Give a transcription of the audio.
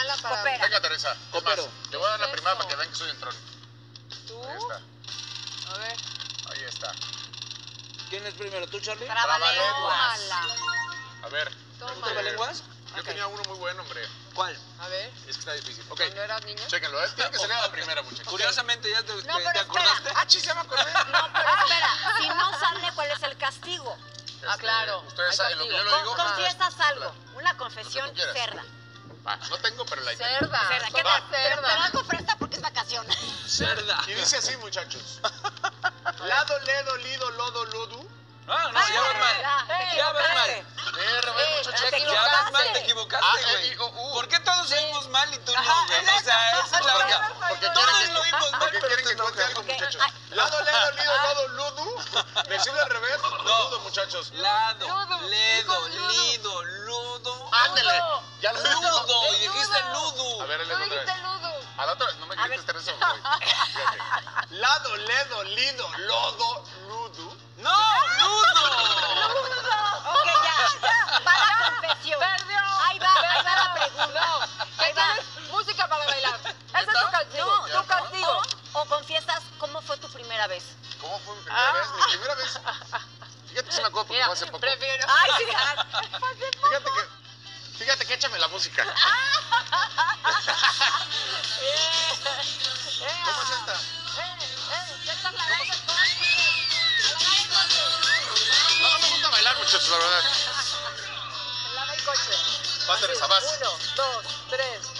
mala para... Coopera. Venga, Teresa. Es más, Coopero. le voy a dar la ¿Qué es primera eso? para que vean que soy entrón. ¿Tú? Ahí está. A ver. Ahí está. ¿Quién es primero? ¿Tú, Charlie? Trabalenguas. Tómala. A ver. Tómala. ¿Trabalenguas? Yo tenía uno muy bueno, hombre. ¿Cuál? A ver. Es que está difícil. Ok. ¿Cuando eras niño? Chéquenlo, ¿eh? Tiene que salir a la primera, muchachos. Curiosamente, ¿ya te pero acordaste? ¡Ah, chis, ya me acordé! No, pero espera, si no sale, ¿cuál es el castigo? Ah, claro. Ustedes Hay saben lo que yo castigo. le digo. Confiesas algo, una confesión Lo que tú quieras. cerda. Va, no tengo, pero la idea. Cerda. Cerda, ¿qué Somos tal? Pero cerda. algo fresta porque es vacación. Cerda. Y dice así, muchachos. Lado, ledo, lido, lodo, ludu. Ah, no, ya vas mal. Ya vas mal. Muchachos. te Ya vas mal, te Ah, equivocaste, güey. ¿Por qué todos oímos mal y tú no, güey? O sea, esa es la verdad. Porque Todos quieren lo oímos mal, porque pero quieren tú que no, cuente algo, Ok, muchachos. ay. Lado, ledo, lido, lodo, ludu. Decirlo al revés. Ludo, muchachos. Lado, Ludo, ledo, dijo ludo. lido, ludo. Ándele. Ya lo Ludo, y Es dijiste ludo. ludo. A ver, él Tú otra dijiste vez. ludo. A la otra, no me grites, Teresa, güey. Fíjate. Lado, ledo, lido, lodo, ludu. ¡No! ¡Ludo! Ok, ya. Va la confesión. ¡Perdió! Ahí va la pregunta. No. Ahí va. ¿Quieres música para bailar? Ese es tu castigo. No, Ya. tu castigo. O confiesas cómo fue tu primera vez. ¿Cómo fue mi primera vez? Mi primera vez. Fíjate que se me acuerdo porque Mira, fue hace poco. prefiero... Ay, sí. Fíjate que échame la música. ¿Cómo es esta? Esta es la vez. No me gusta bailar, muchachos, la verdad. Lava el coche. Va, Teresa, vas. 1, 2, 3.